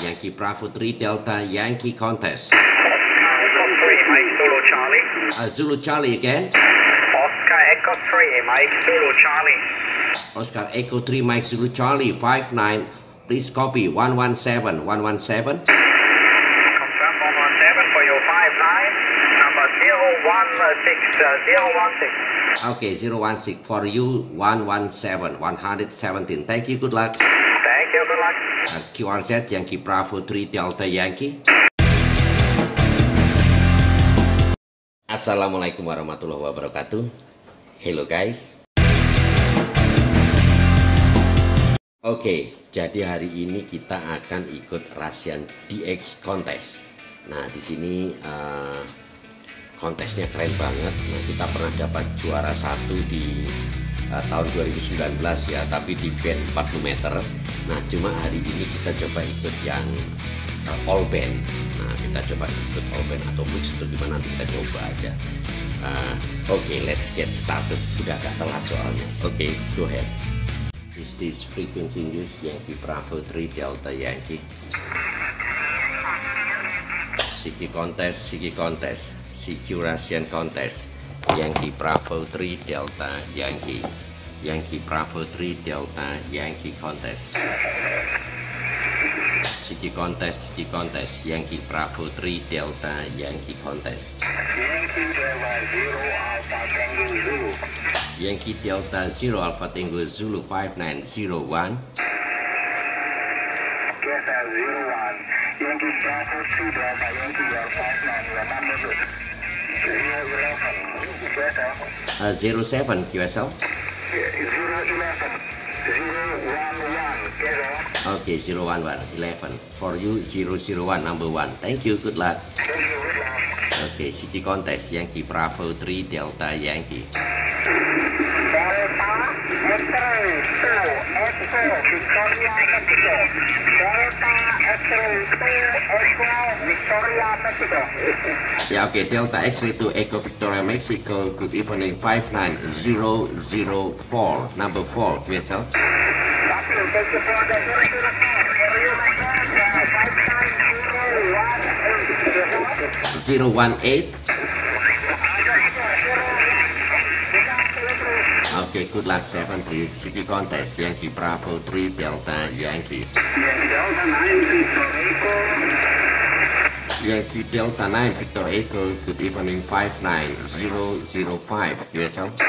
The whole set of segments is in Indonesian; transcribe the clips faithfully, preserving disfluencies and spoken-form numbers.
Yankee Bravo three Delta Yankee contest. Echo three, Mike Zulu Charlie. Uh, Zulu Charlie again. Oscar Echo three, Mike Zulu Charlie. Oscar Echo three Mike Zulu Charlie five nine. Please copy one one seven one one seven. Confirm one one seven for your five nine. Number zero one six zero one six. Okay, zero one six for you one one seven one seventeen. Thank you, good luck. Thank you, good luck. Uh, Q R Z Yankee Bravo three Delta Yankee. Assalamualaikum warahmatullahi wabarakatuh. Hello guys. Oke, jadi hari ini kita akan ikut Russian D X contest. Nah, di sini uh, kontesnya keren banget. Nah, kita pernah dapat juara satu di uh, tahun dua ribu sembilan belas ya, tapi di band empat puluh meter. Nah, cuma hari ini kita coba ikut yang uh, all band. Nah, kita coba ikut all band atau mix atau gimana, nanti kita coba aja. Uh, Oke, okay, let's get started. Udah agak telat soalnya. Oke, okay, go ahead. Is this frequency news Yankee Bravo three Delta Yankee. Siki contest, Siki contest, Siki Russian contest. Yankee Bravo three Delta Yankee. Yankee Bravo three Delta Yankee contest. Siki contest, Siki contest, Yankee Bravo three Delta Yankee contest. Yankee Delta zero Alpha Tango Zulu. Yankee Delta zero Alpha Tango Zulu five nine zero one. Delta zero one. Yankee Bravo three Delta Yankee your five nine, your number zero eleven. Delta. Uh, zero seven Q S L. zero eleven. zero one one. Delta. Okay, zero one one eleven. For you zero zero one number one. Thank you, good luck. Thank you, good luck. Okay, City contest Yankee Bravo three Delta Yankee. Delta X-ray two Echo Victoria Mexico. Delta X-ray two Echo Victoria Mexico. Ya, oke, okay. Delta X-ray two Echo Victoria Mexico. Good evening five nine zero zero four number four Q S L. Thank you for the zero zero four. Area five nine zero one eight. zero one eight. Okay, good luck seven three. City contest Yankee Bravo three Delta Yankee. Delta nine Victor Echo. Yankee Delta nine Victor Echo. Good evening five nine zero zero five Q S L.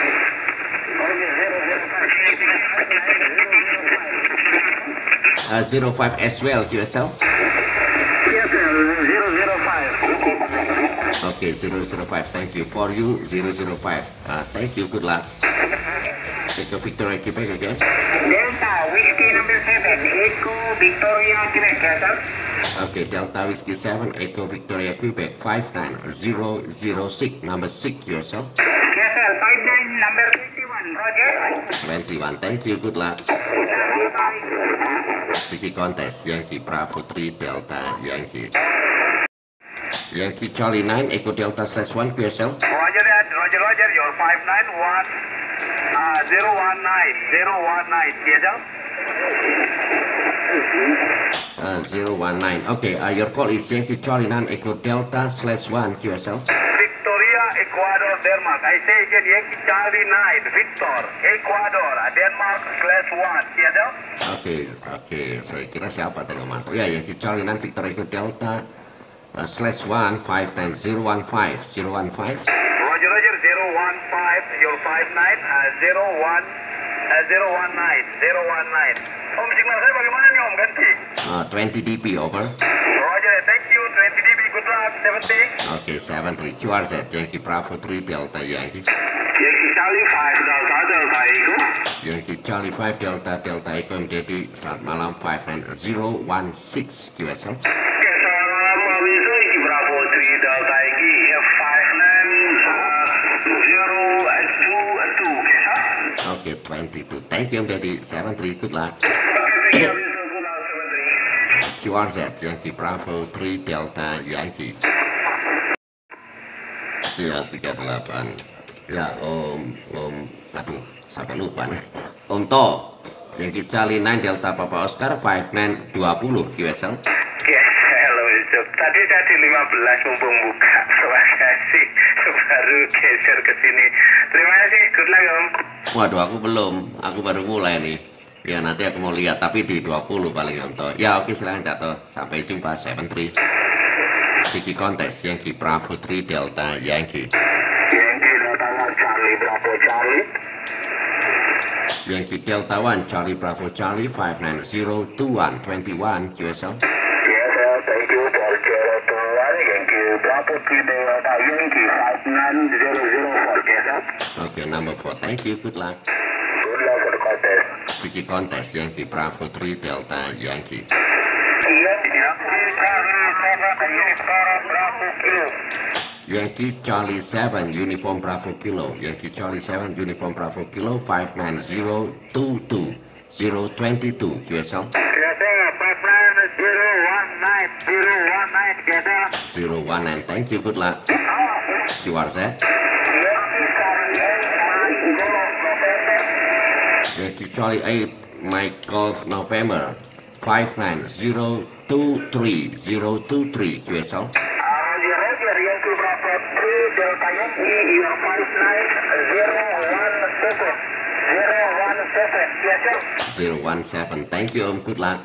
Uh, zero five as well Q S L. Yes, zero zero five. Okay, zero zero five. Thank you. For you zero zero five. Uh, thank you. Good luck. Echo Victoria Quebec again. Delta Whiskey number seven Echo Victoria Quebec. Okay, Delta Whiskey seven Echo Victoria Quebec five nine zero zero six number six Q S L. Yes, sir. five nine number twenty-one. Roger. twenty-one. Thank you. Good luck. City contest Yankee Bravo three Delta Yankee. Yankee Charlie nine Echo Delta slash one Q S L. Roger that. Roger, Roger. Your five nine one zero one nine zero one nine. Yes, sir. Uh, zero one nine. Okay, uh, your call is Yankee Charlie nine Echo Delta slash one Q S L. Victoria, Ecuador, Denmark. I say again, Yankee Charlie nine Victor, Ecuador, Denmark slash one. Yes, sir. Oke, oke. Saya kira siapa tadi mantap. Ya, Yankee Charlie nine Victor Echo Delta uh, slash one five nine zero one five zero one five. Roger, Roger. zero one five. Your five nine zero one zero one nine zero one nine. Om, signal saya bagaimana nih Om? Ganti. Uh, twenty D P over. Roger, thank you. twenty D B, good luck. seventy. Okay, seven three Q R Z Yankee Bravo three Delta Yankee. Yankee Charlie five Delta Delta Echo. Yankee Charlie five Delta Delta Echo M D D. Selamat malam five nine zero one six Q S L. Oke, selamat malam Yankee Bravo three Delta Yankee five nine zero two two. Okay, twenty-two. Thank you M D D. seven three. Good luck. Oke, thank you. Good luck, seven three. Q R Z Yankee Bravo three Delta Yankee. Ya, tiga delapan. Ya, Om, Om, aduh, sampai lupa nih. Om To, Yankee Charlie nine Delta Papa Oscar five nine dua puluh Q S L. Oke, Yes, halo Yusuf. Tadi saya di lima belas mumpung buka. Terima kasih. Baru geser ke sini. Terima kasih. Good luck Om. Waduh, aku belum. Aku baru mulai nih. Ya nanti aku mau lihat, tapi di dua puluh paling Om. Ya oke, silahkan Cato. Sampai jumpa. tujuh tiga. Siki kontes Yankee Bravo tiga Delta Yankee. Yankee Delta One Charlie Bravo Charlie. Yankee Delta One Charlie Bravo Charlie five nine zero two one two one Q S L. Yes, sir. Thank you for zero two one. Yankee Bravo three Delta Yankee five nine zero zero four Q S L. Okay, number four. Thank you. Good luck. Good luck for the contest. Siki kontes Yankee Bravo three Delta Yankee. Yankee Charlie seven Uniform Bravo Kilo. Yankee Charlie seven Uniform Bravo Kilo five nine zero two two zero two two Q S L. zero one nine. Thank you. Good luck. Q R Z. Yankee Charlie eight Mike Golf November five nine zero two three zero two three Q S L. zero one seven. Thank you Om. Good luck.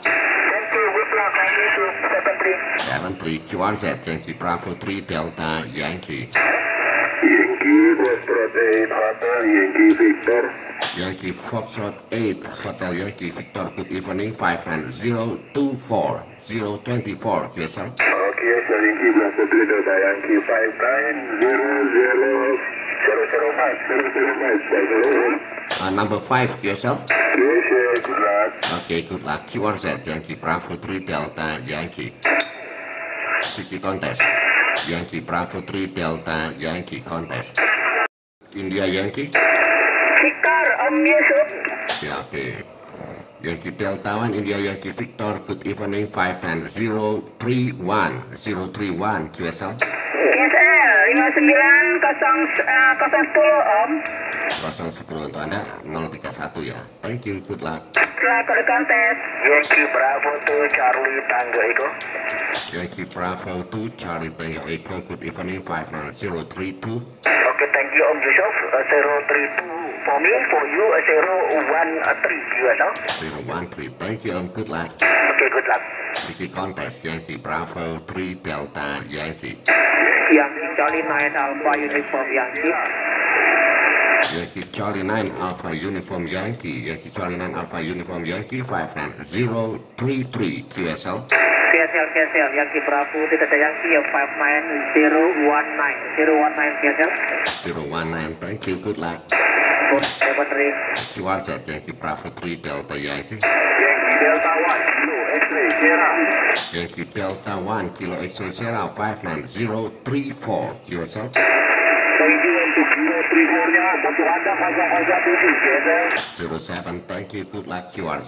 seven three Q R Z Yankee Bravo three Delta Yankee. Yankee Foxtrot eight Hotel Yankee Victor. Yankee Foxtrot eight Hotel Yankee Victor. Good evening. five nine zero two four zero two four Q S L. Okay, so Yankee Bravo three Delta Yankee five nine zero zero zero zero five zero zero five zero zero. Uh, number five Q S L. Yes, yes, good luck. Okay, good luck. Q R Z Yankee Bravo three Delta Yankee. Siki kontes Yankee Bravo three Delta Yankee kontes. India Yankee. Victor, Om Yusuf. Ya, oke. Okay. Yankee Delta One India Yankee Victor. Good evening. five nine zero three one zero three one Q S L. Yes, lima sembilan nol sepuluh Om. nol sepuluh untuk Anda. Nol tiga satu ya. Thank you. Good luck. Setelah kode kontes. Yankee Bravo two Charlie Tango Eko. Yankee Bravo two Charlie Tango Eko. Good evening. five nine zero three two. Okay, thank you Om Yusuf. Uh, zero three two for me, for you uh, zero one three Q S L. zero one three. Thank you Om. Good luck. Okay, good luck. Siki kontes Yankee Bravo three Delta Yankee. Yankee Charlie nine Alpha Uniform Yankee. Yankee Charlie nine Alpha Uniform Yankee. Yankee Charlie nine Alpha Uniform Yankee five nine zero three three Q S L. Q S L, Q S L, Yankee Bravo tidak ada Yankee five nine zero one nine zero one nine Q S L. zero one nine. Thank you. Good luck. Battery. Q R Z Yankee Bravo three Delta Yankee. Yankee Delta one Kilo X-ray Sierra. Yankee Delta one Kilo X-ray Sierra five nine zero three four Q S L. Thank you untuk zero three four-nya untuk Anda nol nol tujuh Q S L. zero seven. Thank you. Good luck. Q R Z.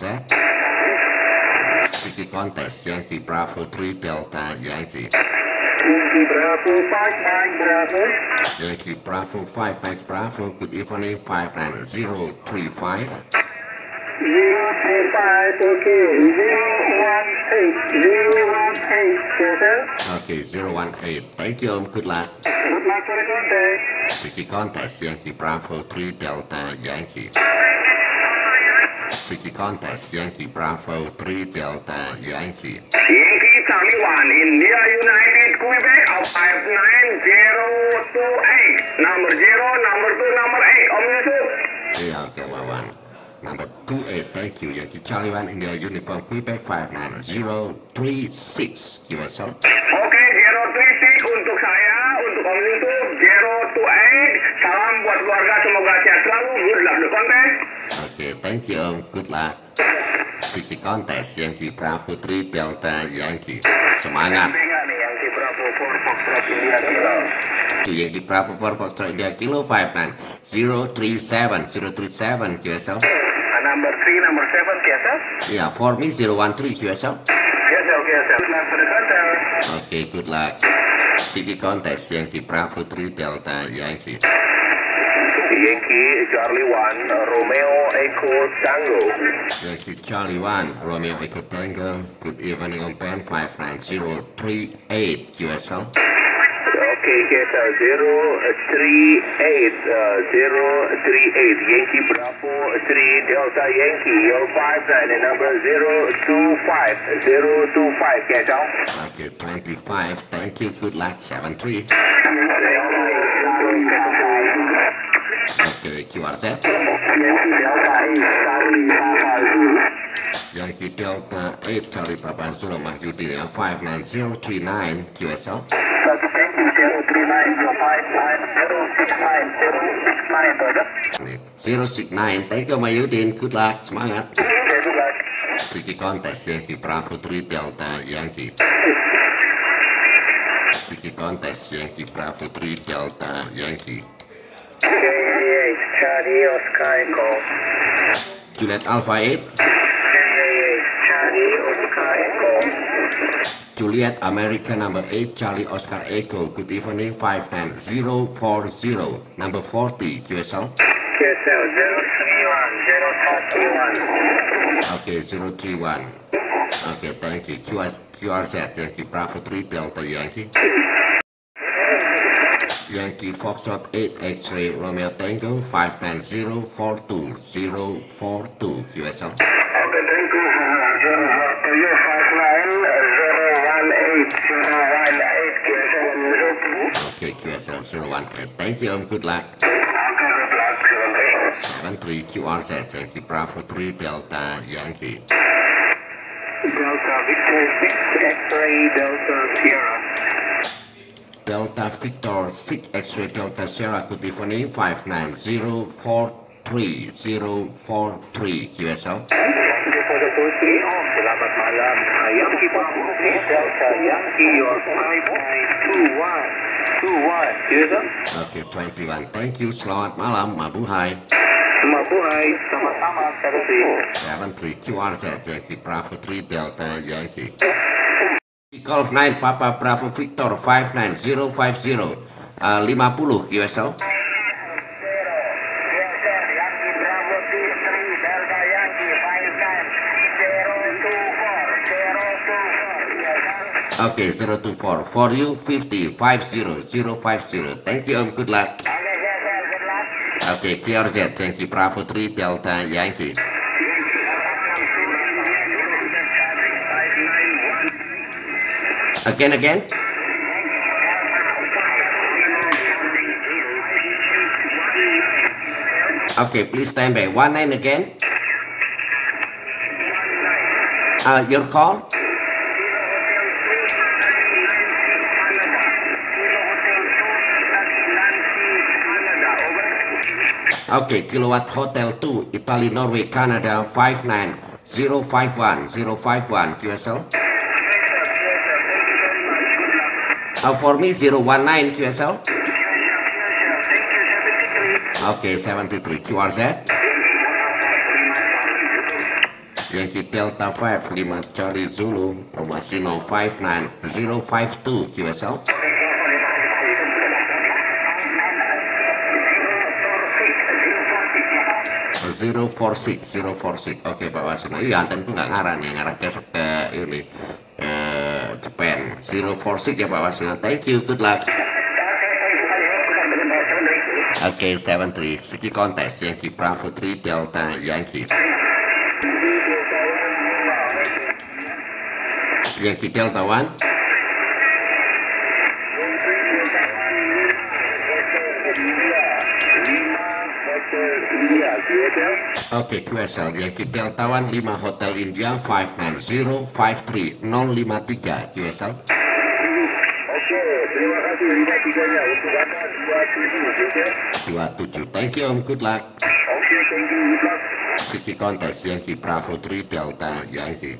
Siki kontes Yankee Bravo three Delta Yankee. Yankee Bravo five nine Bravo. Yankee Bravo five Mike Bravo. Good evening. five nine zero three five. zero three five, okay. zero one eight zero one eight Q S L. Okay, zero one eight. Thank you Om. Good luck. Good luck for the contest. Siki kontes Yankee Bravo three Delta Yankee. Siki kontes Yankee Bravo three Delta Yankee. Yankee Charlie one India United Quebec of five nine zero two eight. Number zero, number two, number eight. Om Yusuf. Yeah, okay, Wawan. Number two eight. Thank you. Yankee Charlie one India Uniform Quebec five nine zero three six Q S L. Oke, zero three six untuk saya, untuk Om Yusuf, zero two eight. Salam buat keluarga, semoga sehat selalu. Good luck the contest. Okay, thank you Om. Good luck. Siki kontes Yankee Bravo three Delta Yankee. Semangat. Tinggal nih Yankee Bravo four Foxtrot India Kilo. Yankee Bravo four Foxtrot India Kilo five nine zero three seven zero three seven Q S L. Uh, number three, number seven Q S L. Yeah, for me zero one three Q S L. Q S L, Q S L. Good luck for the contest. Okay, good luck. Siki kontes Yankee Bravo three Delta Yankee. Yankee Charlie one, Romeo Echo Tango. Yankee Charlie one, Romeo Echo Tango. Good evening on band five nine zero three eight Q S L. Okay, yes, uh, zero three eight, uh, zero three eight, Yankee Bravo three Delta Yankee, your five nine and number zero two five, zero two five, yes, sir. Okay, twenty-five. Thank you. Good luck. seven three. Okay, Q R Z. Yankee Delta eight Charlie Papa Zulu Mahyudi five nine zero three nine Q S L. zero six nine, thank you Mayudin, good luck, semangat. Siki kontes Yankee Bravo three Delta Yankee. Siki kontes Yankee Bravo three Delta Yankee. Charlie Oscar Echo. Juliet Alpha eight. Charlie Oscar Echo. Juliet American number eight Charlie Oscar Echo. Good evening. five nine zero four zero number forty Q S L. Q S L zero three one, zero three one. Okay, zero three one. Okay, thank you. Q S, Q R Z Yankee Bravo three Delta Yankee. Yankee Foxtrot eight X-ray Romeo Tango five nine zero four two zero four two Q S L. Okay, thank you. Zero five nine zero one eight zero one eight Q S L zero two. Okay, Q S L zero one eight. Thank you. Good luck. Okay, good luck. seven three Q R Z Yankee Bravo three Delta Yankee. Delta Victor six X-ray Delta Sierra. Delta Victor six X-ray Delta Sierra. Good evening. five nine zero four three zero four three Q S L. Selamat malam, Yankee Bravo Delta Yankee, your five nine two one two one, yes sir? Okay, twenty-one. Thank you. Selamat malam, Mabuhay. Mabuhay, sama-sama, seven three. seven three Q R Z Yankee Bravo three Delta Yankee. Golf nine Papa Bravo Victor five nine zero five zero uh, lima puluh Q S L. Okay, zero two four for you fifty five zero zero five zero. Thank you, Om. Good luck. Okay, Q R Z Yankee Bravo three Delta Yankee. Again, again. Okay, please stand by. One nine again. Uh, your call. Okay, Kilowatt Hotel two, Italy, Norway, Canada, five nine zero five one zero five one Q S L. Uh, for me, zero one nine Q S L. Okay, seventy-three Q R Z. Yankee Delta five, lima Charlie Zulu, Romasino five nine zero five two Q S L. zero four six zero four six. Oke, Pak Wasino. Iya, antenku nggak ngarah nih, ngarah ke, ke ini ke Japan. zero four six ya Pak Wasino. Thank you, good luck. Oke, okay, seven three Siki kontes Yankee Bravo three Delta Yankee. Yankee Delta one. Oke, okay, Q S L Yankee Delta one lima Hotel India five nine zero five three nol lima tiga Q S L. Oke, terima kasih lima tiganya untuk Bapak dua tujuh. dua tujuh. Thank you, Om. Good luck. Oke, okay, thank you. Good luck. Siki kontes Yankee Bravo three Delta Yankee.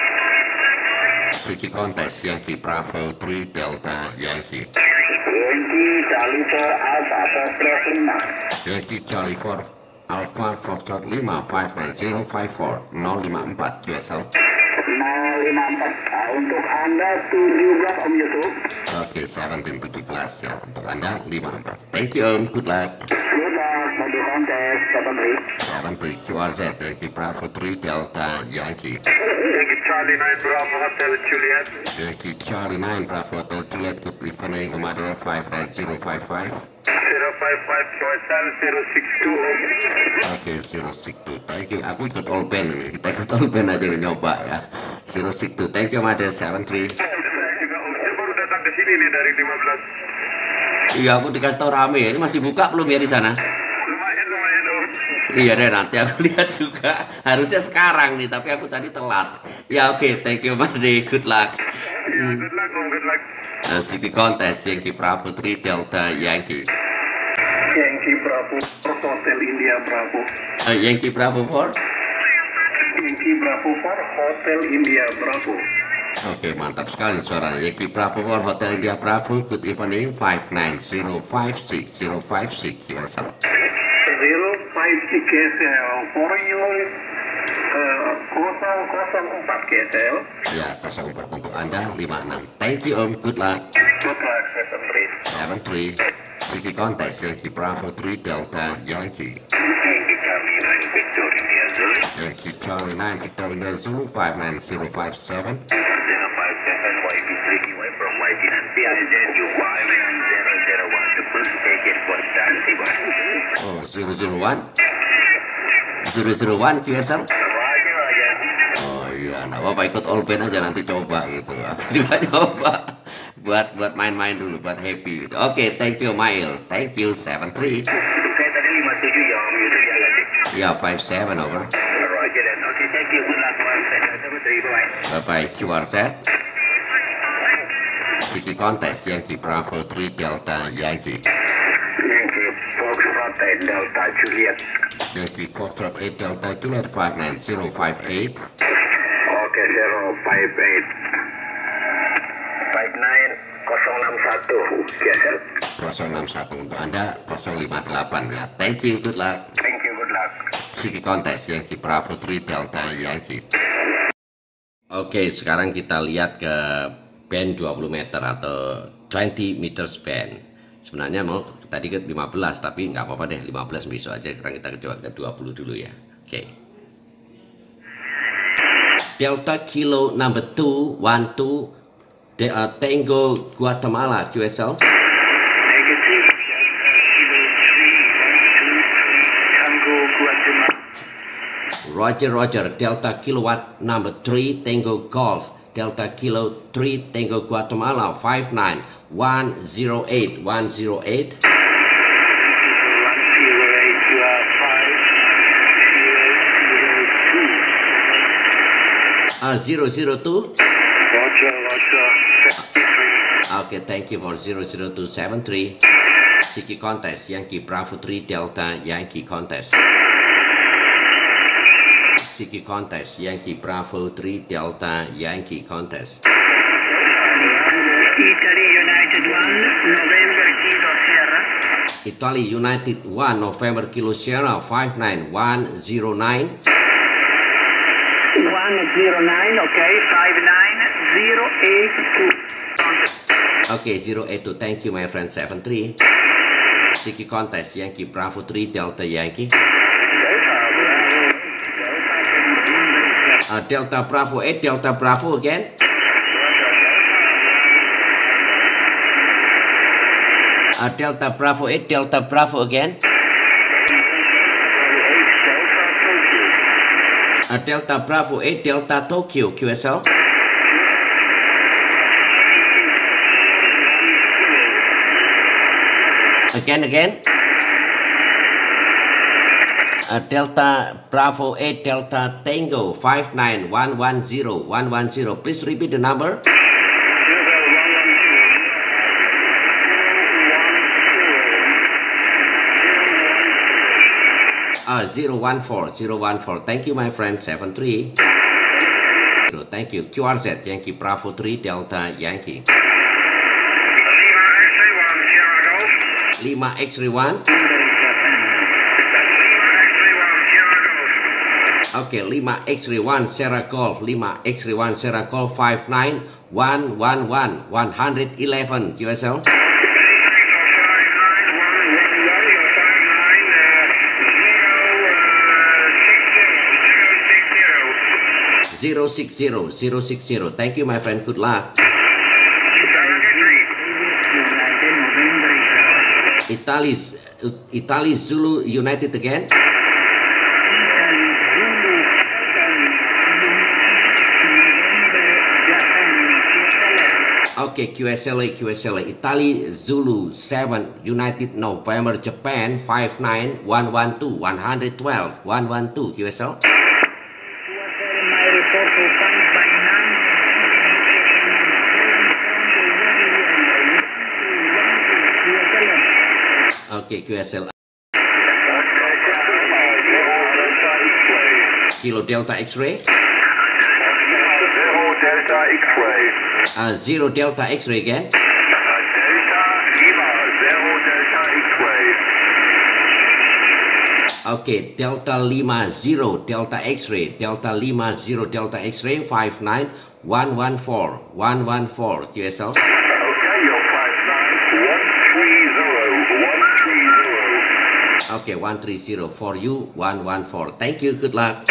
Siki kontes Yankee Bravo three Delta Yankee. Yankee Charlie four Alpha Foxtrot lima. Yankee Charlie four Alpha Foxtrot lima five nine zero five four nol lima empat Q S L. nol lima empat. Untuk Anda tujuh belas Om Yusuf. Oke, okay, seventeen tujuh belas ya untuk Anda lima empat. Thank you, Om. Good luck. Good luck. Mobil kontes, seven three. seven three Q R Z, Yankee Bravo three Delta Yankee. Yankee Charlie nine Bravo Hotel Juliet. Yankee Charlie nine Bravo Hotel Juliet, good evening, Commander five nine zero five five. zero five five Q S L zero six two. Oke, zero six two, thank you. Aku ikut all band ini, kita ikut all band aja nih, nyoba ya. zero six two, thank you, Commander seven three. Saya juga Om, saya baru datang ke sini nih dari lima belas. Iya, aku dikasih tau rame, ini masih buka belum ya di sana? Lumayan, lumayan Om. Iya deh, nanti aku lihat juga. Harusnya sekarang nih, tapi aku tadi telat. Ya oke, okay, thank you Made, good luck. Ya, good luck Om, good luck. Uh, C P Contest, Yankee Bravo three Delta Yankee. Yankee Bravo Hotel India Bravo. Uh, Yankee Bravo four. Yankee Bravo four Hotel India Bravo. Oke, okay, mantap sekali suaranya. Yankee Bravo four Hotel India Bravo, good evening, five nine zero five six zero five six Q S L. zero five six Q S L for you nol nol empat Q S L. Ya, nol empat untuk Anda, lima enam. Thank you Om, good luck. Good luck, seven three. seven three C P Contest, Yankee Bravo three Delta Yankee. Yankee Charlie nine Victor India Zulu. Yankee Charlie nine Victor India Zulu, five nine zero five seven. zero five seven Y B three away from Y G nanti ada Z U five nine zero zero one. The first ticket for Zanzibar. Oh, zero zero one. zero zero one Q S L. Roger, Roger. Oh iya, nah Bapak ikut all band aja nanti coba gitu. Aku juga coba buat buat main-main dulu, buat happy gitu. Oke, okay, thank you Mail. Thank you seven three. Saya tadi lima tujuh ya Om, itu dia lagi. Ya, five seven over. Roger dan oke, thank you. Good luck one seven three. Bye. Bye-bye Q R Z. City Contest, Yankee Bravo three Delta Yankee. Yankee Foxtrot eight Delta Juliet. Yankee Foxtrot eight Delta Juliet, five nine zero five eight. Oke, zero five eight. five nine nol enam satu. Yes, sir. nol enam satu untuk Anda, nol lima delapan ya. Thank you, good luck. Thank you, good luck. City Contest, Yankee Bravo three Delta Yankee. Oke, sekarang kita lihat ke band dua puluh meter atau dua puluh meters band. Sebenarnya mau tadi ke lima belas, tapi nggak apa-apa deh, lima belas besok aja. Sekarang kita coba ke dua puluh dulu ya. Oke. Delta Kilo number two one two De, uh, Tango Guatemala Q S L. Negative. Tango Guatemala. Roger Roger Delta Kilowatt number three Tango Golf Delta Kilo three Tango Guatemala five nine one zero eight one zero eight. Uh, zero zero two. Roger, Roger. Okay, thank you for zero zero two seven three. Siki Contest, Yankee Bravo three Delta Yankee Contest. Siki Contest, Yankee Bravo three Delta Yankee Contest. Italy United one November Kilo Sierra. Italy United one November Kilo Sierra five nine one zero nine. one zero nine, okay, five nine zero eight two. Okay, zero eight two, thank you my friend seven three. Siki Contest, Yankee Bravo three Delta Yankee. Uh, Delta Bravo eight, Delta Bravo again. Uh, Delta Bravo eight, Delta Bravo again. Uh, Delta Bravo eight, Delta Tokyo Q S L. Again, again. Uh, Delta Bravo eight, Delta Tango five nine one one zero one one zero. Please repeat the number. Uh, zero one four zero one four. Thank you, my friend. seven three. Thank you. Q R Z, Yankee Bravo three Delta Yankee. lima X one. Oke, okay, lima X one Sierra Golf, lima X one Sierra Golf five nine one one one one eleven Q S L. zero six zero, zero six zero. Thank you, my friend. Good luck. Italy, Italy Zulu United again. Okay, Q S L A, Q S L A. Italy Zulu seven United November Japan five nine one one two one hundred twelve one one two Q S L. Okay, Q S L. Kilo Delta X-ray. Zero Delta X-ray. Uh, zero Delta X-ray again. Delta Lima, zero Delta X-ray. Okay, Delta Lima zero Delta X-ray. Delta Lima zero Delta X-ray five nine one one four one one four Q S L. Okay, you're five nine one three zero one three zero. Okay, one three zero for you one one four. Thank you. Good luck.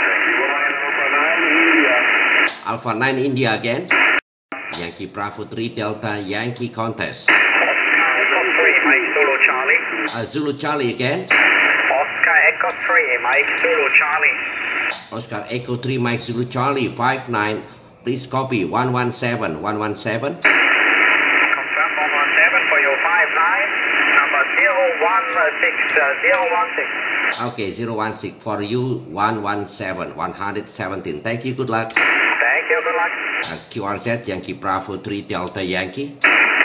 Alpha nine India again. Yankee Bravo three Delta Yankee contest. Echo three, Mike Zulu Charlie. Uh, Zulu Charlie again. Oscar Echo three, Mike Zulu Charlie. Oscar Echo three Mike Zulu Charlie five nine. Please copy one one seven one one seven. Confirm one one seven for your five nine. Number zero one six zero one six. Okay, zero one six for you one one seven one hundred seventeen. Thank you. Good luck. Thank you, good luck. Uh, Q R Z Yankee Bravo three Delta Yankee.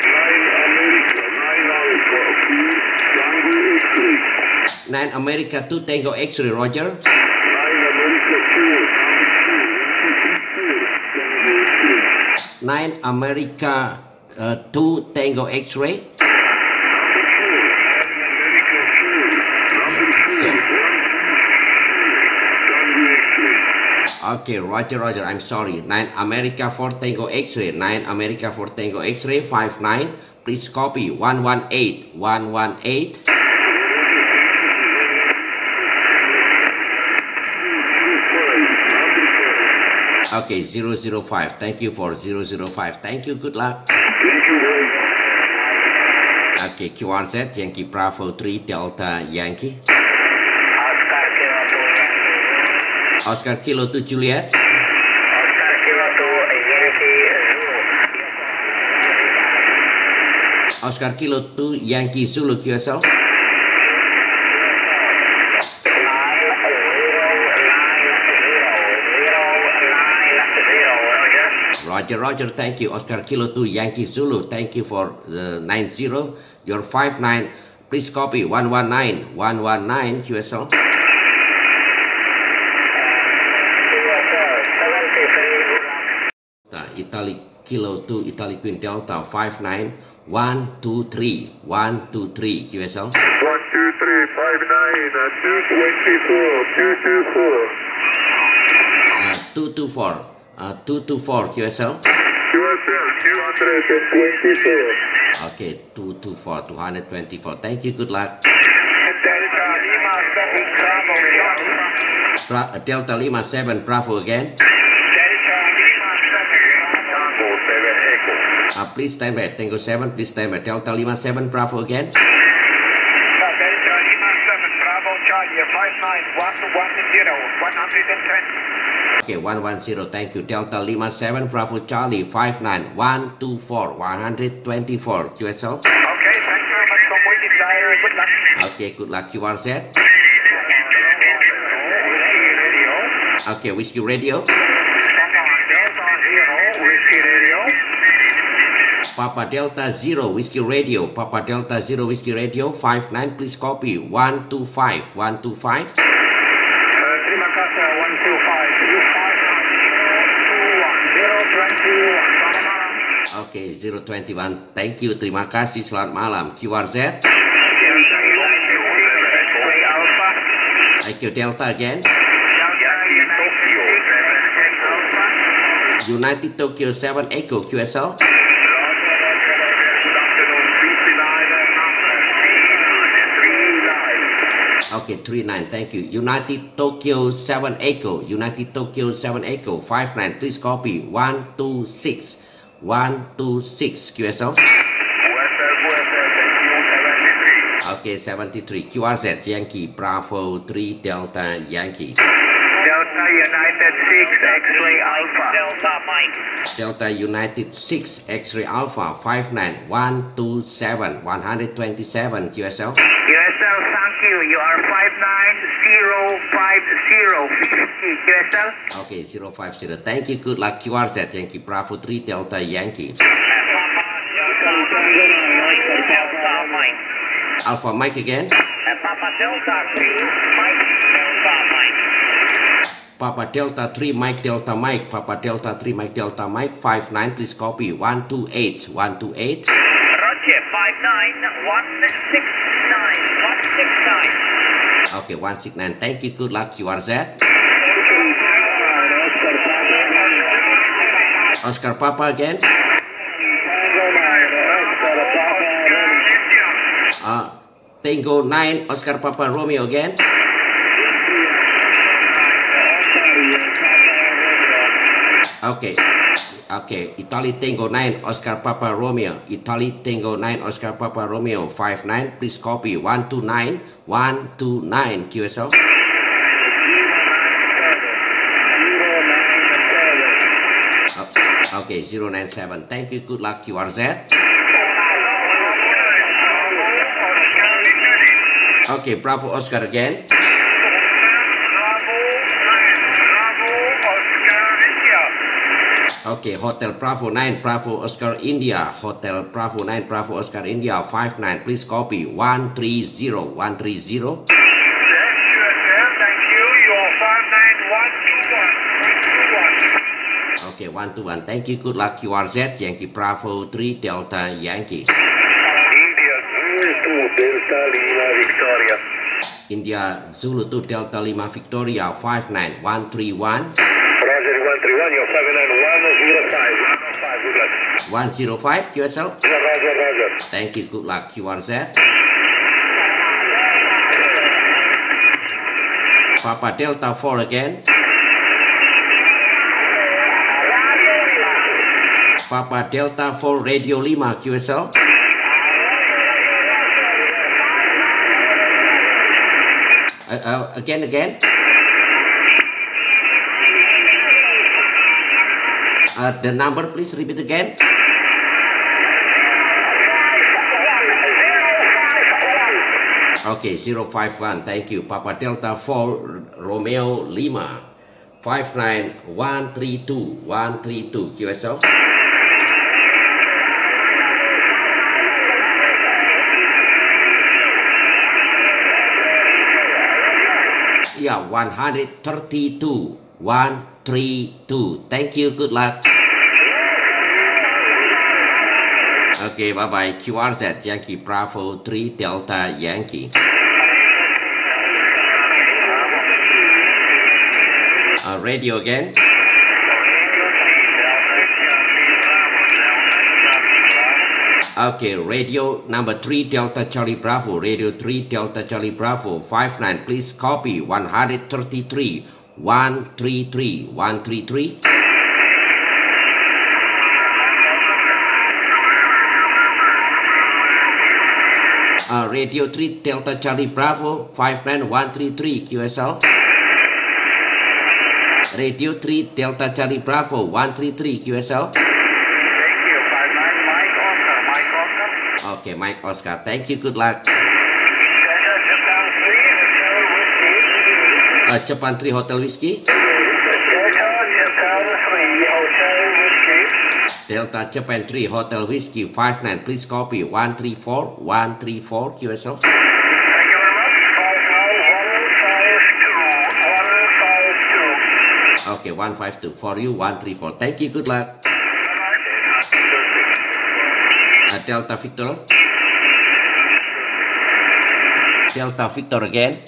nine America two Tango X-ray, Roger. nine America uh, two Tango X-ray. Okay, Roger, Roger. I'm sorry. nine America four Tango X-ray. nine America four Tango X-ray five nine. Please copy one one eight one one eight. Okay, zero zero five. Thank you for zero zero five. Thank you. Good luck. Okay, Q R Z Yankee Bravo three Delta Yankee. Oscar Kilo two Juliet. Oscar Kilo two Yankee Zulu. Oscar Kilo two Yankee Zulu Q S L. Roger, Roger, thank you. Oscar Kilo two Yankee Zulu, thank you for the nine zero. Your five nine, please copy one one nine one one nine Q S L. Italy Kilo two Italy Queen Delta five nine one two three one two three Q S L. one two three five nine two two four two two four. Uh, two two four. Uh, two two four Q S L. Q S L two twenty-four. Okay, two two four two twenty-four. Thank you. Good luck. Delta Lima seven Bravo. Bra Delta Lima seven Bravo again. Delta Lima seven Bravo seven Echo. Uh, please stand by. Tango seven. Please stand by. Delta Lima seven Bravo again. Delta Lima seven Bravo Charlie five nine one one zero one hundred twenty. Okay, one one zero. Thank you. Delta Lima seven Bravo Charlie five nine one two four one hundred twenty-four Q S L. Okay, thank you very much for waiting there. Good luck. Okay, good luck. Q R Z. Okay, Whiskey Radio. Papa Delta Zero Whiskey Radio. Papa Delta Zero Whiskey Radio five nine. Please copy one two five one two five. Terima kasih one two five two five two one zero twenty-one. Selamat malam. Oke, zero twenty-one. Thank you. Terima kasih. Selamat malam. Q R Z. Echo Delta again. United Tokyo seven Echo Q S L. Okay, three nine, thank you. United Tokyo seven Echo, United Tokyo seven Echo, five nine, please copy. one two six, one two six, Q S L. Okay, seventy-three, Q R Z, Yankee, Bravo three, Delta, Yankee. Delta United six, X-ray Alpha. Delta Mike. Delta United six, X-ray Alpha, five nine, one two seven, one twenty-seven, Q S L. Q S L, thank you. You are five nine zero five zero fifty, Q S L. Okay, zero five zero, thank you, good luck, Q R Z, Yankee, Bravo three, Delta, Yankee. Delta Mike. Alpha Mike again. Papa Delta three, Mike, Delta Mike. Papa Delta three, Mike Delta Mike, Papa Delta three, Mike Delta Mike, five nine, please copy. one two eight, one two eight. Roger, five nine one six nine, one six nine. Okay, one six nine, thank you, good luck, Q R Z. Oscar Papa again. Uh, Tango nine, Oscar Papa Romeo again. Okay, okay, Italy Tango nine, Oscar Papa Romeo, Italy Tango nine, Oscar Papa Romeo, five nine, please copy. one two nine, one two nine, Q S L. Oh, okay, zero nine seven, thank you, good luck, Q R Z. Okay, Bravo Oscar again. Okay, Hotel Bravo nine, Bravo Oscar India, Hotel Bravo nine, Bravo Oscar India, five nine, please copy. one three zero, one three zero. Yes, thank you. You are five nine one two one, one two one. Okay, one two one, thank you, good luck, Q R Z, Yankee Bravo three, Delta, Yankee. India Zulu two, Delta Lima Victoria. India Zulu two, Delta Lima Victoria, five nine, one three one. Roger, one three one, you're seven nine one zero five, one oh five, good luck. one zero five, Q S L. Roger, Roger. Thank you, good luck, Q R Z. Papa Delta four again. Papa Delta four, Radio Lima, Q S L. Uh, uh, again, again. Uh, the number, please repeat again. Okay, zero five one, thank you. Papa Delta four, Romeo Lima, five nine one three two, one three two, Q S L. Yeah, one thirty-two, one three two. Thank you, good luck. Okay, bye bye. Q R Z, Yankee Bravo three, Delta, Yankee. Uh, radio again. Okay, radio number three, Delta Charlie Bravo, radio three, Delta Charlie Bravo, five nine, please copy. one thirty-three, one three three, one three three. Uh, radio three, Delta Charlie Bravo, five nine one three three, Q S L. Radio three, Delta Charlie Bravo, one three three, Q S L. Okay, Mike Oscar, thank you, good luck. Uh, Japan three Hotel Whiskey. Delta Japan three Hotel Whiskey, five nine, please copy. one three four, one three four, Q S L. Thank you very much. five nine one five two, one five two. Okay, one five two for you, one three four. Thank you, good luck. Uh, Delta Victor. Delta Victor again.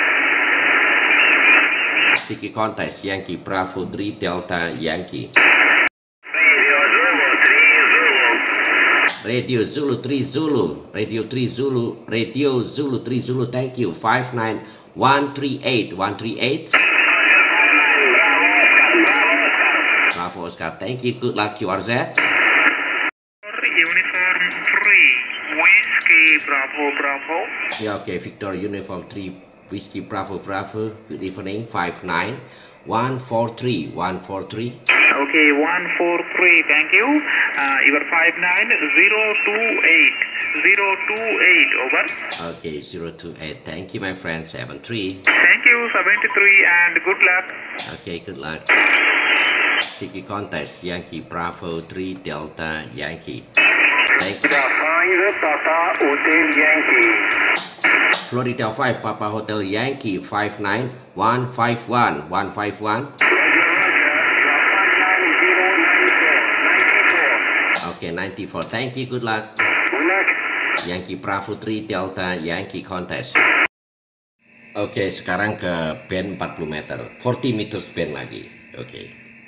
Siki contest, Yankee Bravo three, Delta, Yankee. Radio Zulu three Zulu, Radio three Zulu, Radio Zulu three Zulu, thank you. five nine one three eight, one three eight. Bravo Oscar, thank you, good luck. Q R Z. Uniform three, Whiskey Bravo Bravo. Yeah, okay, Victor Uniform three, Whiskey Bravo Bravo, good evening. five nine one four three, one four three. Okay, one four three, thank you. Uh, your five nine zero two eight, zero two eight, over. Okay, zero two eight, thank you my friend. seven three. Thank you, seventy-three, and good luck. Okay, good luck. Siki Contest, Yankee Bravo three Delta Yankee. Thank you. Papa Hotel Yankee. Florida five Papa Hotel Yankee five nine one five one, one five one. Okay, ninety-four. Thank you, good luck. Yankee Bravo three Delta Yankee Contest. Oke, sekarang ke band empat puluh meter, empat puluh meters band lagi. Oke.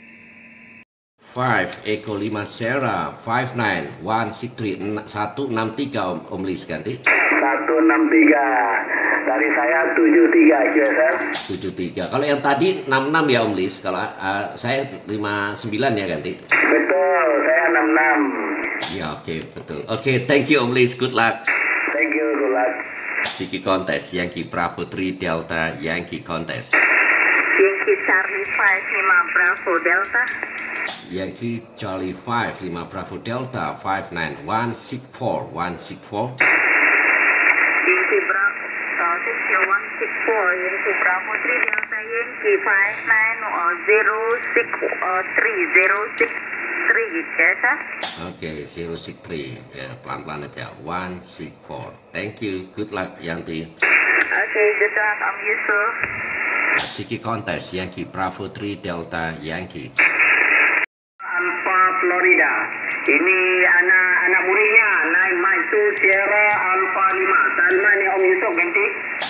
five Echo lima Sierra five nine one six three, satu enam tiga Om, Om Lis ganti. satu enam tiga. Dari saya tujuh tiga aja, Sir. tujuh tiga. Kalau yang tadi enam enam ya Om Lis. Kalau uh, saya lima sembilan ya ganti. Betul, saya enam enam. Ya, oke, okay, betul. Oke, okay, thank you Om Lis. Good luck. Thank you, good luck. Siki Contest, Yankee Bravo three Delta Yankee Contest. Yankee Charlie five lima Bravo Delta. Yankee Charlie five lima Bravo Delta five nine one six four, one six four. Yankee Bravo uh, six one six four, Yankee Bravo three Delta Yankee five nine zero six three, zero six three, ya sir? Oke, zero six three, ya pelan-pelan aja. one six four. Thank you, good luck Yanti. Oke, good luck, Om Yusuf. Siki Contest, Yankee Bravo three Delta Yankee. Alpha Florida. Ini anak anak muridnya Nine Mike two Sierra Alpha lima. Salman nih Om Yusuf ganti.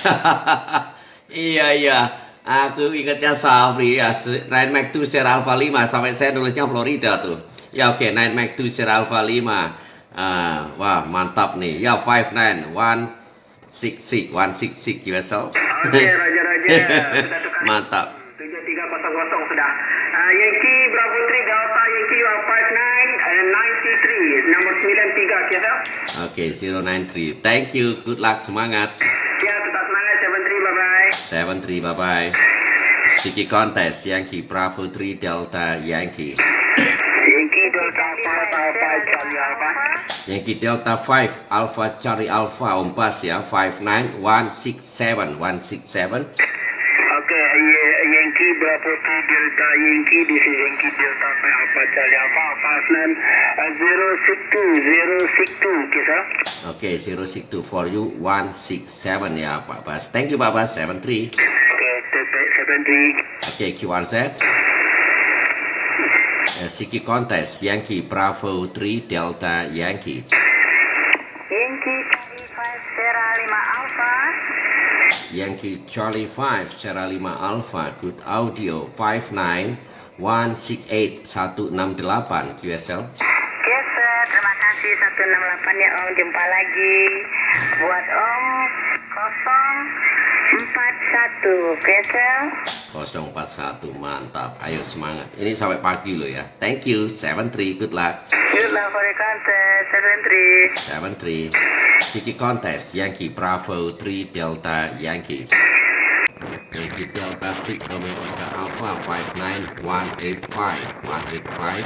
Iya iya, aku ingatnya Sabri ya. Nine Mike two Sierra Alpha lima sampai saya nulisnya Florida tuh. Ya oke, okay. Nine Mike two Sierra Alpha lima. Ah, wah mantap nih. Ya five nine one six six, one six six U S L. Oke, Raja Raja. Mantap. tujuh tiga kosong kosong sudah. Uh, Yankee Bravo three Delta Yankee five nine nine three, nomor sembilan tiga, kita. Oke, zero nine three. Thank you, good luck, semangat. Ya, tetap semangat. seven three, bye bye. seven three, bye bye. Siki Contest, Yankee Bravo three Delta Yankee. Yankee Delta five Alpha Charlie Alpha. Yankee Delta five Alpha Charlie Alpha Om Pas ya, five nine one six seven, one six seven. Oke, Yankee Bravo two Delta Yankee, this is Yankee Delta five Alpha Charlie Alpha five nine zero six two, zero six two, kita. Oke, zero six two for you, one six seven ya Pak Bas. Thank you Pak Bas, seven three. Oke, seven three. Oke, Q R Z. Siki Contest, Yankee Bravo three Delta Yankee. Yankee Charlie five Sierra lima Alpha. Yankee Charlie five Sierra lima Alpha, good audio five nine one six eight, one enam delapan Q S L. Oke sir, terima kasih satu enam delapan ya Om. Jumpa lagi buat Om nol empat satu, oke sir. nol empat satu, mantap. Ayo semangat. Ini sampai pagi loh ya. Thank you. seven three, good luck. Good luck for the contest, seven three. seven three. Siki Contest, Yankee Bravo three Delta Yankee. Yankee Delta six Romeo Oscar Alpha five nine one eight five, one eight five.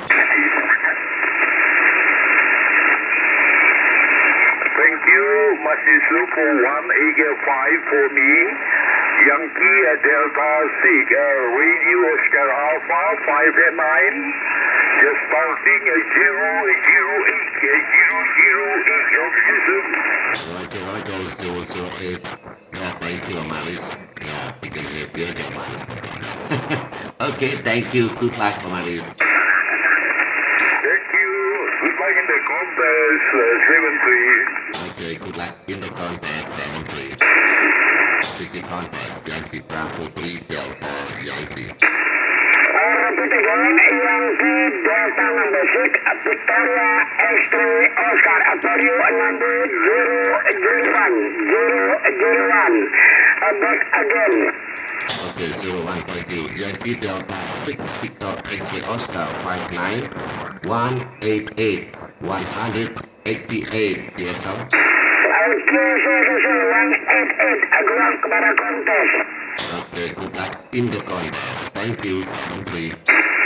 Thank you, masih Supo one Eagle five for me. Yankee Delta six, uh, Radio Oscar Alpha five and nine. Just starting a zero zero eight, zero zero eight. Roger Roger zero zero eight. Ya, thank you Maris. Ya, bikin happy aja Maris. Oke, thank you. Good luck Maris. Thank you. Good luck in the contest, uh, seven three. Okay, good luck in the contest, seven three. Siki Contest, Yankee Bravo three Delta Yankee. Uh, repeat again, Yankee Delta number six, Victoria X-ray Oscar, Apollo number zero zero one, zero zero one, uh, back again. Okay, zero one, thank you. Yankee Delta six, Victor X-ray Oscar, five nine one eight eight, one eighty-eight, yes sir. Okay, so, so, so, one eight eight, gerak kepada kontes. Okay, good luck in the contest. Thank you, seven three.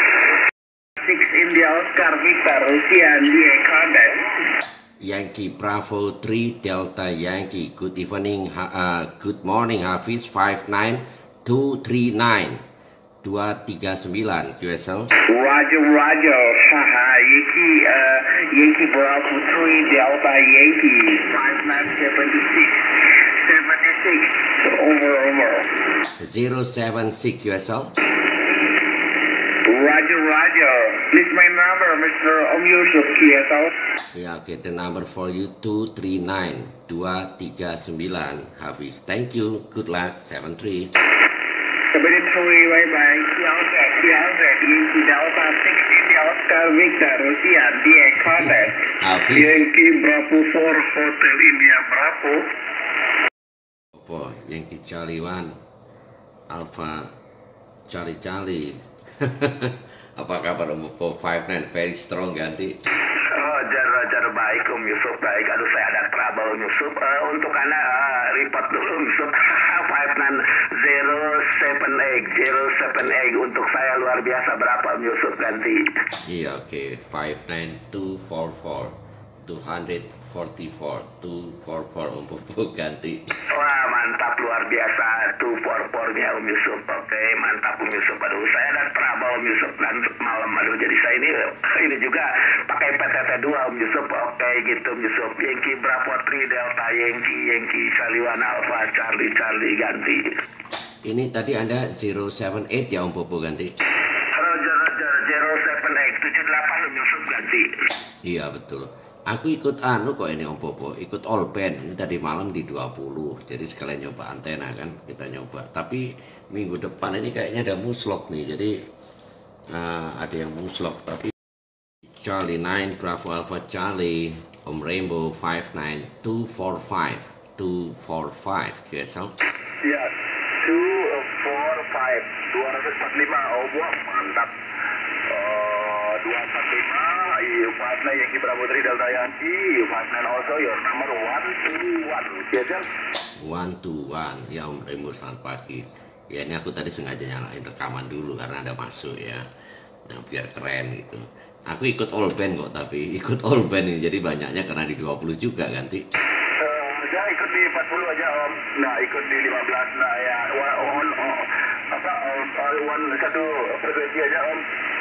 six India Oscar Victor Rusian D A contest. Yankee Bravo three Delta Yankee. Good evening, ha uh, good morning Hafiz, five nine two three nine, dua tiga sembilan Q S L. Roger, Roger. Haha, Yankee, uh, Yankee Bravo three Delta Yankee five nine seven six seven six. Over, over. zero seven six Q S L. Roger, Roger. Please my number, Mister Om Yusuf Q S L. Ya, oke, okay, the number for you two three nine, dua tiga sembilan Hafiz. Thank you. Good luck, seven three. seventy-three, bye bye. Kialzet, Kialzet, Yankee Delta six India Oscar Victor Rusian D A contest. Hafiz. Yankee Bravo four Hotel India Bravo. Apa? Yankee Charlie one, Alpha Charlie Charlie. Apa kabar Om Popo? five nine, very strong ganti. Roger, Roger, baik Om Yusuf, baik. Aduh, saya ada trouble Om Yusuf. Uh, untuk Anda, uh, report dulu Om Yusuf. five nine zero seven eight, zero seven eight. Untuk saya luar biasa, berapa Om Yusuf ganti? Iya, oke. Okay. five nine two four four, two four four, two four four Om Popo ganti. Wah, mantap, luar biasa. two four four-nya Om Yusuf. Oke, okay, mantap Om Yusuf. Aduh, saya ada trouble Om Yusuf dan malam. Aduh, jadi saya ini ini juga pakai P T T dua Om Yusuf. Oke, okay, gitu Om Yusuf. Yankee Bravo three Delta Yankee, Yankee Saliwan Alpha Charlie Charlie ganti. Ini tadi Anda zero seven eight ya Om Popo ganti? Roger, Roger, zero seven eight, tujuh delapan Om Yusuf ganti. Iya, betul. Aku ikut anu kok ini Om Popo, ikut all band. Ini tadi malam di dua puluh. Jadi sekalian nyoba antena kan, kita nyoba. Tapi minggu depan ini kayaknya ada muslok nih. Jadi uh, ada yang muslok. Tapi Charlie nine Bravo Alpha Charlie, Om Rainbow five nine two four five, two four five Q S L. Ya, two four five, dua empat lima. Oh, wah, mantap. Uh, dua empat lima, you five nine Yankee Bravo three Delta Yankee, you five nine also your number one two one. Yes, sir. one two one, ya Om Rainbow, selamat pagi. Ya ini aku tadi sengaja nyalain rekaman dulu karena ada masuk ya, nah, biar keren gitu. Aku ikut all band kok, tapi ikut all band ini jadi banyaknya karena di dua puluh juga ganti. Uh, saya ikut di empat puluh aja Om, nah ikut di lima belas, nah ya, one, oh, apa, uh, one, satu frekuensi aja Om.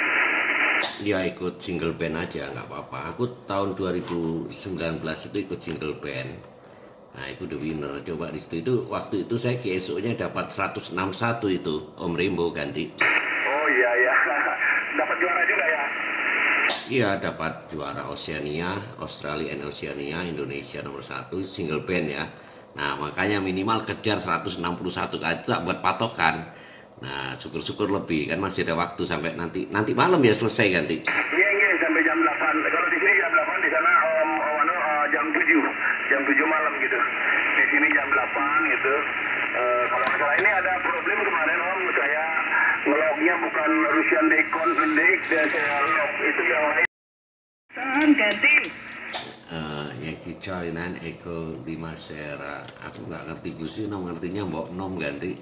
Dia ikut single band aja nggak apa-apa. Aku tahun dua ribu sembilan belas itu ikut single band. Nah itu the winner. Coba di situ itu waktu itu saya G S O-nya dapat seratus enam puluh satu itu Om Rainbow ganti. Oh iya ya, dapat juara juga ya. Iya dapat juara Oceania, Australia and Oceania, Indonesia nomor satu single band ya. Nah makanya minimal kejar seratus enam puluh satu aja buat patokan. Nah syukur-syukur lebih kan masih ada waktu sampai nanti nanti malam ya selesai ganti. Iya iya sampai jam delapan. Kalau di sini jam delapan, di sana om om anu uh, jam tujuh, jam tujuh malam gitu. Di sini jam delapan gitu. Uh, kalau masalah ini ada problem kemarin om, saya ngelognya bukan Rusian Decon Index dan saya log itu yang lain. Tahan ganti. Uh, Yankee Charlie nine Echo lima Sierra. Aku nggak ngerti Gusi, nom ngertinya Mbok Nom ganti.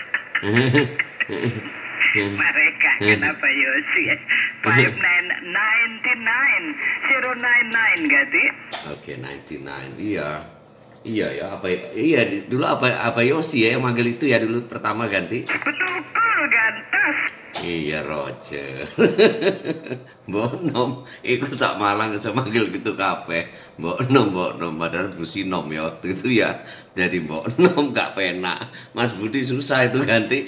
Mereka kenapa Yosi? five nine ninety nine zero nine nine ganti. Oke, ninety nine. Iya. Iya ya, apa iya dulu apa apa Yosi ya yang manggil itu ya dulu pertama ganti. Betul betul gantas. Iya Roger. Mbok Nom iku sak Malang iso manggil gitu kabeh. Mbok Nom, Mbok Nom padahal Gusi Nom ya waktu itu ya. Jadi Mbok Nom gak penak. Mas Budi susah itu ganti.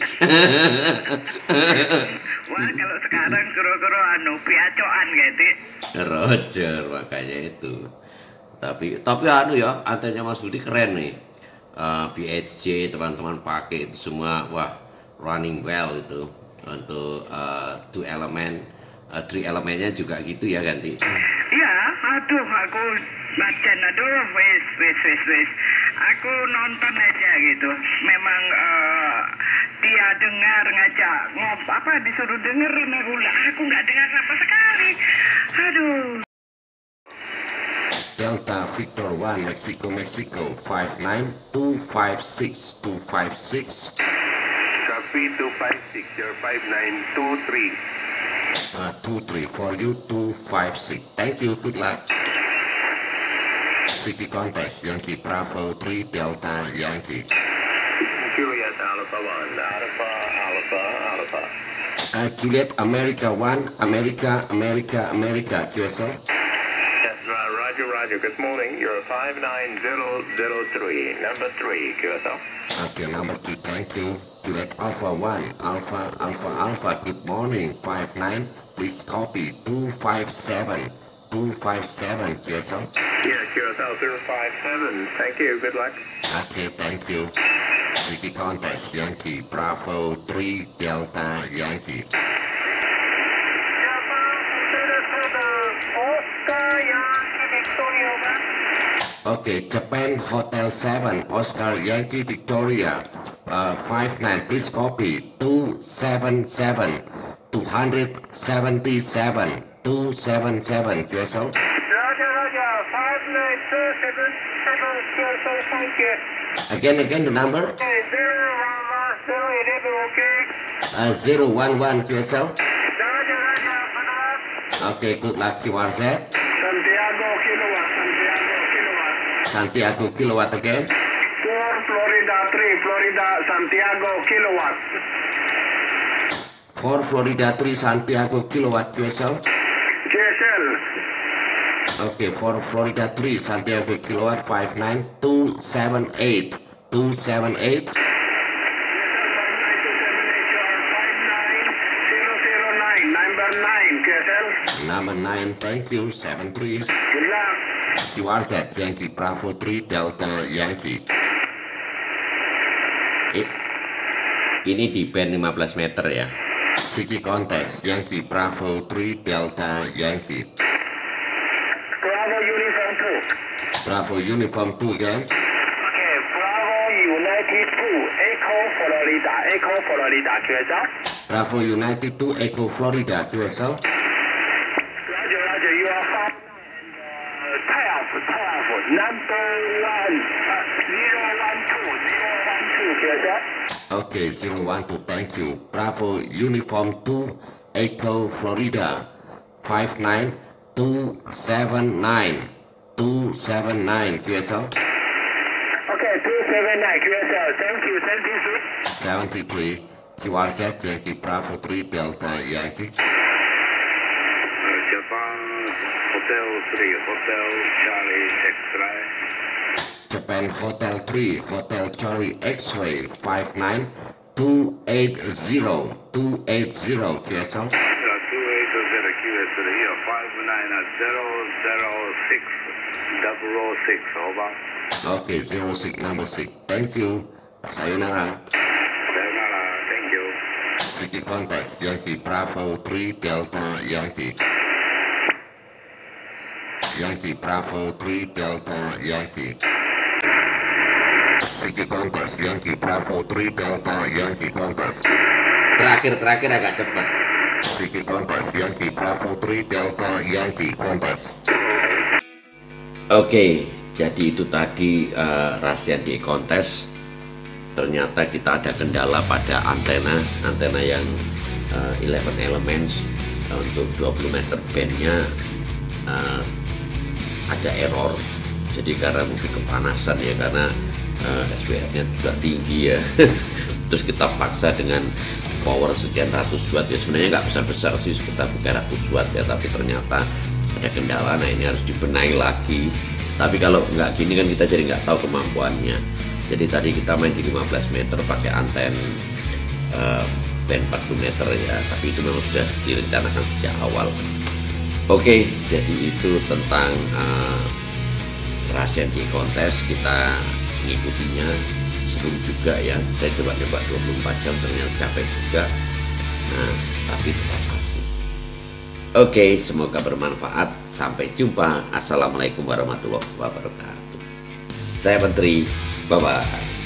Wah, kalau sekarang kuro-kuro anu piacoan ganti. Roger makanya itu. Tapi tapi anu ya, antenanya Mas Budi keren nih. Uh, B H J teman-teman pakai itu semua wah running well itu. untuk uh, two element, uh, three elemennya juga gitu ya ganti. Ya, aduh aku bacan, aduh wes wes wes wes. Aku nonton aja gitu. Memang uh, dia dengar ngajak ngop apa disuruh dengerin aku, aku nggak dengar sama sekali. Aduh. Delta Victor one Mexico Mexico five nine two five six two five six. Copy two five six, your five nine two three. Uh, two three for you two five six. Thank you. Good luck. City contest Yankee Bravo three Delta Yankee. Juliet Alpha one, Alpha Alpha Alpha. Uh, Juliet America one America America America Q S L. Yes, Roger Roger. Good morning. You're five nine zero zero three, number three Q S L. Okay, number two. Thank you. Juliet Alpha one Alpha Alpha Alpha. Good morning. five nine. Please copy two five seven two five seven Q S L. Yeah, Q S L zero five seven. Thank you. Good luck. Okay, thank you. City contest Yankee Bravo three Delta Yankee. Okay, Japan Hotel seven Oscar Yankee Victoria uh, five nine. Please copy two seven seven two seven seven two seven seven Q S L. Roger Roger. five nine two seven seven Q S L. Thank you. Again, again the number. Okay, zero one one zero eleven. Okay. Uh, zero one one Q S L. Roger Roger. Good luck. Okay, good luck Q R Z. Santiago Kilowatt. Santiago Kilowatt. Santiago Kilowatt again. four Florida three Florida Santiago Kilowatt. For Florida three Santiago Kilowatt Q S L. Q S L. Okay, for Florida three Santiago Kilowatt five nine two seven eight two seven eight. Number nine Q S L. Number nine, thank you. seven three. Good luck. Q R Z Yankee Bravo three Delta Yankee. I- Ini di band lima belas meter ya. City contest Yankee Bravo three Delta Yankee. Bravo Uniform two. Bravo Uniform two again. Okay, Bravo United two Echo Florida Echo Florida Q S L. Bravo United two Echo Florida Q S L. Roger Roger. You are five uh, twelve twelve number one uh, zero one two zero one two Q S L. Okay, zero one two, thank you. Bravo Uniform two Echo Florida five nine two seven nine two seven nine Q S L. Okay, two seven nine Q S L. Thank you. Thank you, sir. seventy-three Q R Z Yankee Bravo three Delta Yankee. Japan Hotel three Hotel Charlie X-ray. Japan Hotel three Hotel Charlie X-ray five nine two eight zero two eight zero Q S L. two eight zero Q S L here five nine zero zero six double oh six over. Okay, zero six number six. Thank you. Sayonara. Sayonara. Thank you. City contest Yankee Bravo three Delta Yankee. Yankee Bravo three Delta Yankee. City contest Yankee Bravo three Delta Yankee contest. Terakhir-terakhir agak cepat. City contest Yankee Bravo three Delta Yankee contest. Oke, jadi itu tadi uh, rahasia di kontes. Ternyata kita ada kendala pada antena, antena yang uh, eleven elements uh, untuk dua puluh meter bandnya uh, ada error. Jadi karena mungkin kepanasan ya, karena uh, S W R-nya juga tinggi ya. Terus kita paksa dengan power sekian ratus watt ya, sebenarnya nggak besar-besar sih, sekitar tiga ratus watt ya, tapi ternyata ada kendala. Nah, ini harus dibenahi lagi. Tapi kalau nggak gini kan kita jadi nggak tahu kemampuannya. Jadi tadi kita main di lima belas meter pakai anten uh, band empat puluh meter ya, tapi itu memang sudah direncanakan sejak awal. Oke, jadi itu tentang uh, rahasia di kontes. Kita mengikutinya seru juga ya. Saya coba-coba dua puluh empat jam ternyata capek juga. Nah, tapi tetap asik. Oke, semoga bermanfaat. Sampai jumpa. Assalamualaikum warahmatullahi wabarakatuh. Saya Menteri, bye bye.